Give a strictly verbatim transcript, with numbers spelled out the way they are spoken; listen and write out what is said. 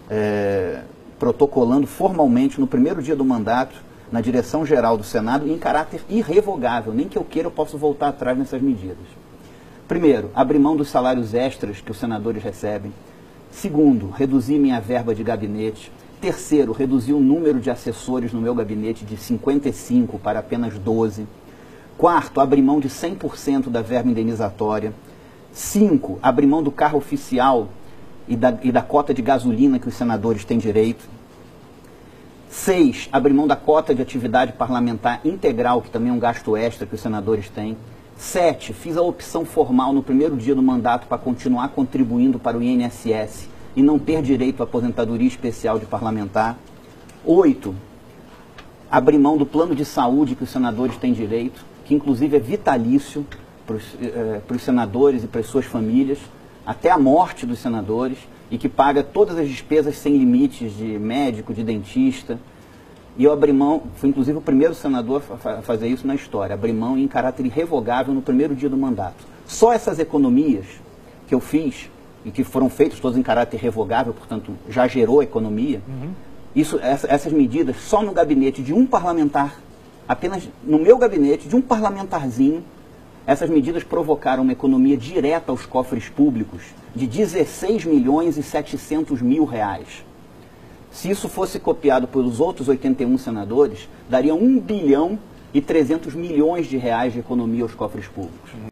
é, protocolando formalmente no primeiro dia do mandato, na direção-geral do Senado, em caráter irrevogável, nem que eu queira eu posso voltar atrás nessas medidas. Primeiro, abrir mão dos salários extras que os senadores recebem. Segundo, reduzir minha verba de gabinete. Terceiro, reduzir o número de assessores no meu gabinete de cinquenta e cinco para apenas doze. Quarto, abrir mão de cem por cento da verba indenizatória. Cinco, abrir mão do carro oficial e da, e da cota de gasolina que os senadores têm direito. Seis, abrir mão da cota de atividade parlamentar integral, que também é um gasto extra que os senadores têm. Sete, fiz a opção formal no primeiro dia do mandato para continuar contribuindo para o I N S S e não ter direito à aposentadoria especial de parlamentar. Oito, abrir mão do plano de saúde que os senadores têm direito, que inclusive é vitalício para os, eh, para os senadores e para as suas famílias, até a morte dos senadores, e que paga todas as despesas sem limites de médico, de dentista. E eu abri mão, fui inclusive o primeiro senador a fazer isso na história, abri mão em caráter irrevogável no primeiro dia do mandato. Só essas economias que eu fiz, e que foram feitas todas em caráter irrevogável, portanto já gerou economia, uhum. isso, essa, essas medidas só no gabinete de um parlamentar, apenas no meu gabinete, de um parlamentarzinho, essas medidas provocaram uma economia direta aos cofres públicos de dezesseis milhões e setecentos mil reais. Se isso fosse copiado pelos outros oitenta e um senadores, daria um bilhão e trezentos milhões de reais de economia aos cofres públicos. Uhum.